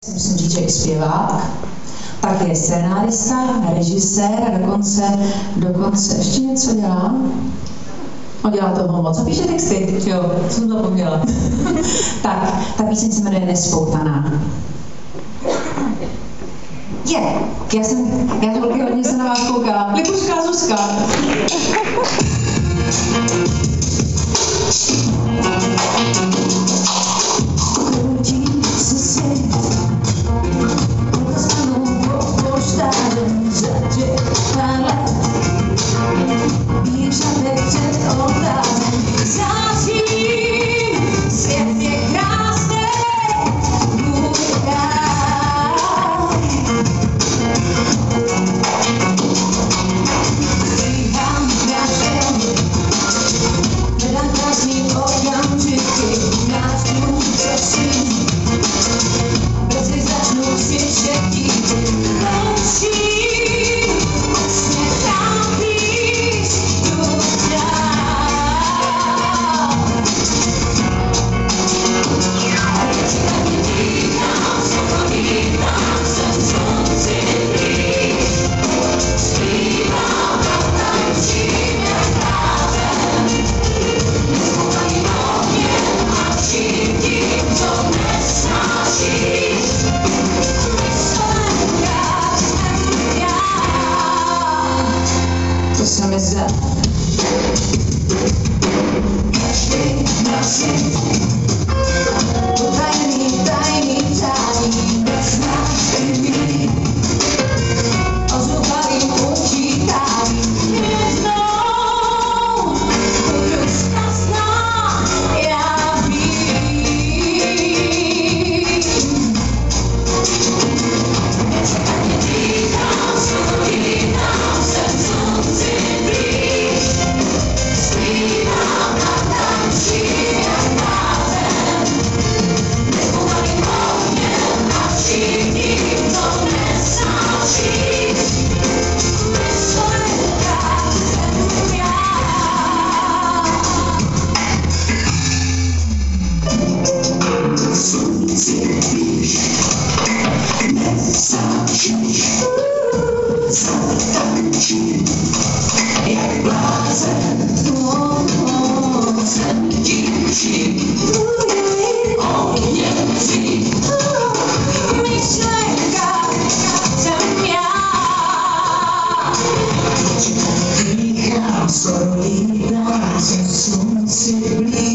Musím říct, že je zpěvák, tak je scenárista, režisér a dokonce ještě něco dělá. On dělá toho moc. A píše texty, jo, jsem zapomněla. Tak, ta píseň se jmenuje Nespoutaná. Já holky hodně se na vás koukala. Libuška Zuzka. To se mi zdá. Každý naši tajný bez nás chybí. Ozubalým učítám jednou, budu šťastná, já vím. Nečekaně dýchám, vzpomínám jsem slunci blíž. Zpívám a tančím jak blázen. Nespomalým ohněm a všichni to nesnáší. Myšlenka jsem já. Slunci blíž, nesnášíš. Zatančím jak blázen. Jsem tím vším ohněm tvým. Myšlenka jsem já. Dýchám, stojí, dám se slunci blíž.